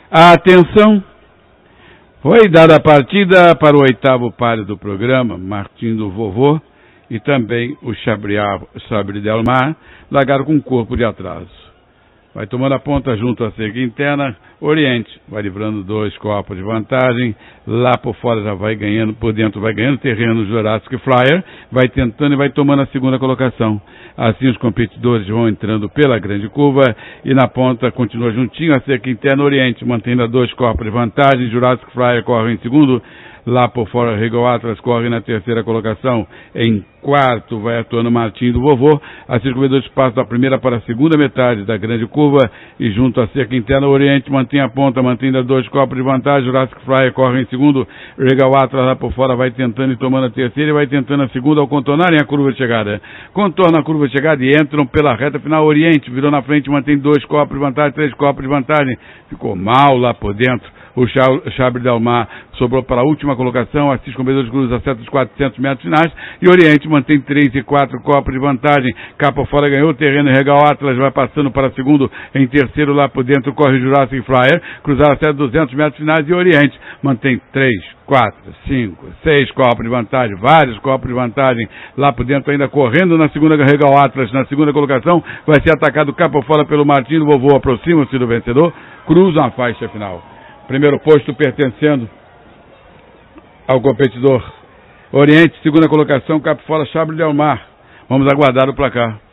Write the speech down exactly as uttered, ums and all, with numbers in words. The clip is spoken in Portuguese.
Atenção! Foi dada a partida para o oitavo páreo do programa, Martim do Vovô, e também o Sabre Del Mar, largaram com corpo de atraso. Vai tomando a ponta junto à cerca interna, Oriente vai livrando dois copos de vantagem, lá por fora já vai ganhando, por dentro vai ganhando terreno Jurassic Flyer, vai tentando e vai tomando a segunda colocação. Assim os competidores vão entrando pela grande curva e na ponta continua juntinho a cerca interna, Oriente mantendo a dois copos de vantagem, Jurassic Flyer corre em segundo, lá por fora Regal Atlas corre na terceira colocação, em quarto vai atuando Martim do Vovô, assim os corredores passam da primeira para a segunda metade da grande curva e junto à cerca interna, Oriente mantém a ponta, mantendo dois copos de vantagem, Jurassic Flyer corre em segundo, Regal Atlas lá por fora vai tentando e tomando a terceira e vai tentando a segunda ao contornarem a curva de chegada. Contornam a curva de chegada e entram pela reta final, Oriente virou na frente, mantém dois copos de vantagem, três copos de vantagem, ficou mal lá por dentro. O Sabre Del Mar sobrou para a última colocação, assim os competidores cruzam acerta os quatrocentos metros finais e Oriente mantém três e quatro copos de vantagem. Cá por fora ganhou o terreno, Regal Atlas vai passando para segundo, em terceiro lá por dentro corre Jurassic Flyer, cruzar acerta duzentos metros finais e Oriente mantém três, quatro, cinco, seis copos de vantagem, vários copos de vantagem lá por dentro ainda correndo na segunda, Regal Atlas na segunda colocação, vai ser atacado cá por fora pelo Martim do Vovô, aproxima-se do vencedor, cruzam a faixa final. Primeiro posto pertencendo ao competidor Oriente, segunda colocação, cá por fora Sabre Del Mar. Vamos aguardar o placar.